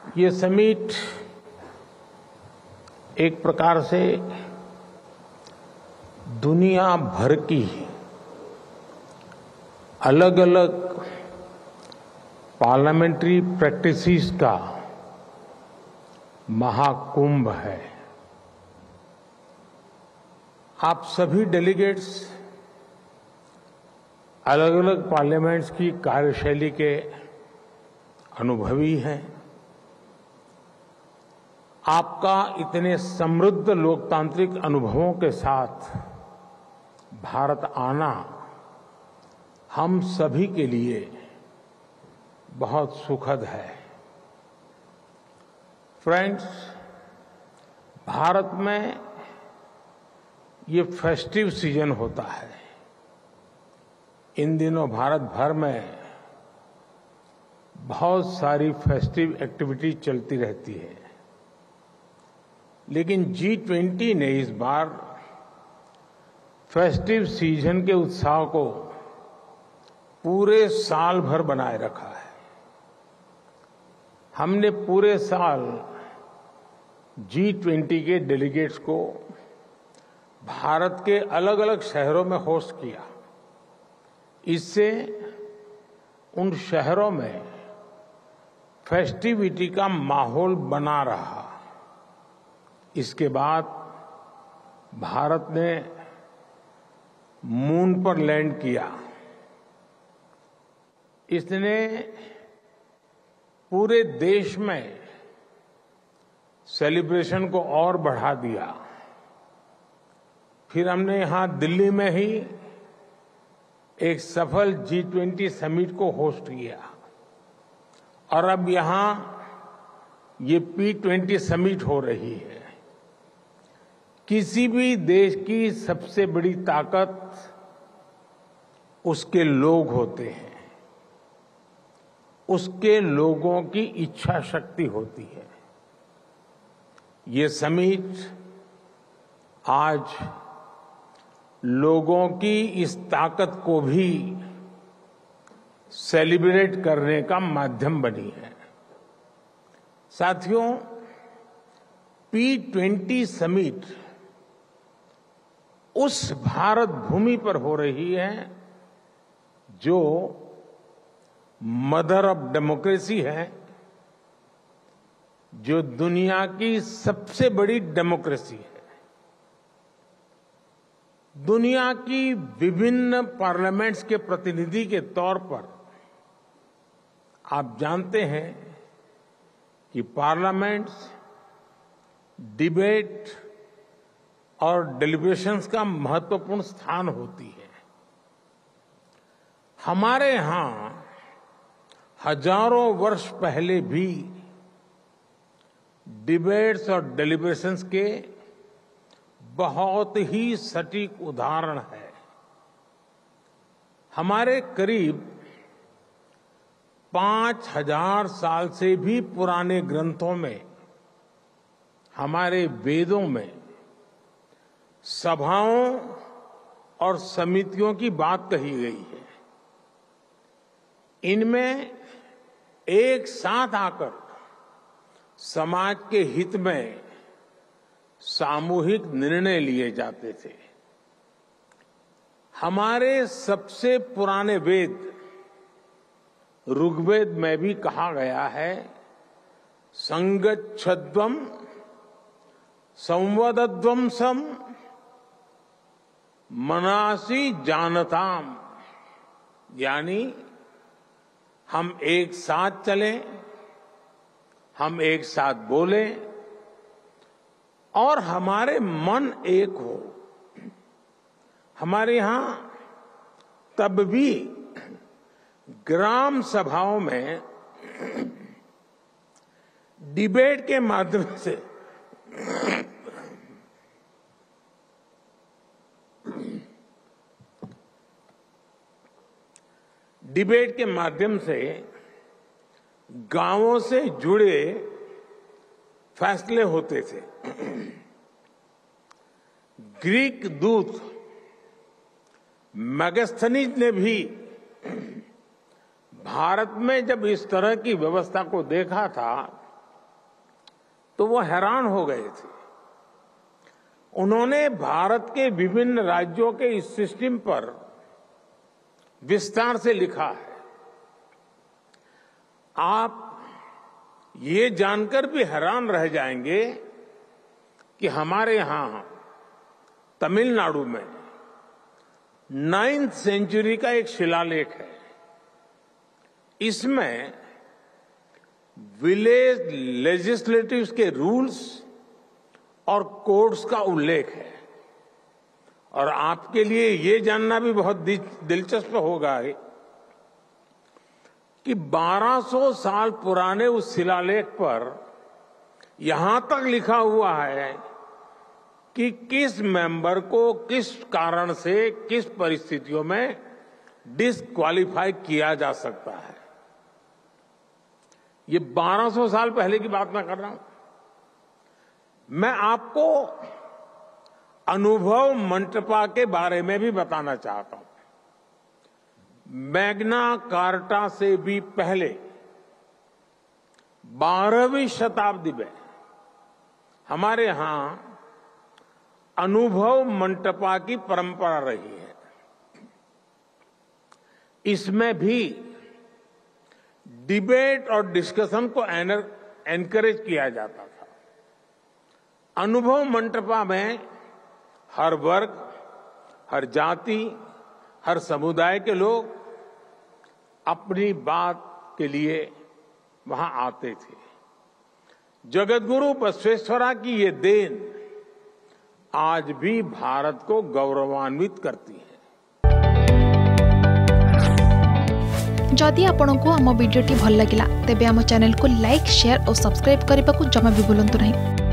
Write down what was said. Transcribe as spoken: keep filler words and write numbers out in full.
ये समिट एक प्रकार से दुनिया भर की अलग अलग पार्लियामेंट्री प्रैक्टिसेस का महाकुंभ है। आप सभी डेलीगेट्स अलग अलग पार्लियामेंट्स की कार्यशैली के अनुभवी हैं। आपका इतने समृद्ध लोकतांत्रिक अनुभवों के साथ भारत आना हम सभी के लिए बहुत सुखद है। फ्रेंड्स, भारत में ये फेस्टिव सीजन होता है। इन दिनों भारत भर में बहुत सारी फेस्टिव एक्टिविटी चलती रहती है, लेकिन जी ट्वेंटी ने इस बार फेस्टिव सीजन के उत्साह को पूरे साल भर बनाए रखा है। हमने पूरे साल जी ट्वेंटी के डेलीगेट्स को भारत के अलग अलग शहरों में होस्ट किया। इससे उन शहरों में फेस्टिविटी का माहौल बना रहा। इसके बाद भारत ने मून पर लैंड किया। इसने पूरे देश में सेलिब्रेशन को और बढ़ा दिया। फिर हमने यहां दिल्ली में ही एक सफल जी ट्वेंटी समिट को होस्ट किया और अब यहां ये पी ट्वेंटी समिट हो रही है। किसी भी देश की सबसे बड़ी ताकत उसके लोग होते हैं, उसके लोगों की इच्छा शक्ति होती है। ये समिट आज लोगों की इस ताकत को भी सेलिब्रेट करने का माध्यम बनी है। साथियों, पी ट्वेंटी समिट उस भारत भूमि पर हो रही है जो मदर ऑफ डेमोक्रेसी है, जो दुनिया की सबसे बड़ी डेमोक्रेसी है। दुनिया की विभिन्न पार्लियामेंट्स के प्रतिनिधि के तौर पर आप जानते हैं कि पार्लियामेंट्स डिबेट और डेलिब्रेशंस का महत्वपूर्ण स्थान होती है। हमारे यहां हजारों वर्ष पहले भी डिबेट्स और डेलिब्रेशंस के बहुत ही सटीक उदाहरण है। हमारे करीब पांच हजार साल से भी पुराने ग्रंथों में, हमारे वेदों में सभाओं और समितियों की बात कही गई है। इनमें एक साथ आकर समाज के हित में सामूहिक निर्णय लिए जाते थे। हमारे सबसे पुराने वेद ऋग्वेद में भी कहा गया है, संगच्छध्वम संवदध्वम सम मनासी जानताम, यानी हम एक साथ चलें, हम एक साथ बोलें और हमारे मन एक हो। हमारे यहां तब भी ग्राम सभाओं में डिबेट के माध्यम से डिबेट के माध्यम से गांवों से जुड़े फैसले होते थे। ग्रीक दूत मैगस्थनीज ने भी भारत में जब इस तरह की व्यवस्था को देखा था तो वो हैरान हो गए थे। उन्होंने भारत के विभिन्न राज्यों के इस सिस्टम पर विस्तार से लिखा है। आप ये जानकर भी हैरान रह जाएंगे कि हमारे यहां तमिलनाडु में नाइन्थ सेंचुरी का एक शिलालेख है। इसमें विलेज लेजिस्लेटिव्स के रूल्स और कोड्स का उल्लेख है। और आपके लिए ये जानना भी बहुत दिलचस्प होगा कि बारह सौ साल पुराने उस शिलालेख पर यहां तक लिखा हुआ है कि किस मेंबर को किस कारण से किस परिस्थितियों में डिस्क्वालीफाई किया जा सकता है। ये बारह सौ साल पहले की बात मैं कर रहा हूं। मैं आपको अनुभव मंटपा के बारे में भी बताना चाहता हूं। मैग्ना कार्टा से भी पहले बारहवीं शताब्दी में हमारे यहां अनुभव मंटपा की परंपरा रही है। इसमें भी डिबेट और डिस्कशन को एनकरेज किया जाता था। अनुभव मंटपा में हर वर्ग, हर जाति, हर समुदाय के लोग अपनी बात के लिए वहां आते थे। जगतगुरु बसवेश्वरा की ये देन आज भी भारत को गौरवान्वित करती है। जदि आपंक आम भिडी भल लगा तेब आम चैनल को लाइक, शेयर और सब्सक्राइब करने को जमा भी भूलु नहीं।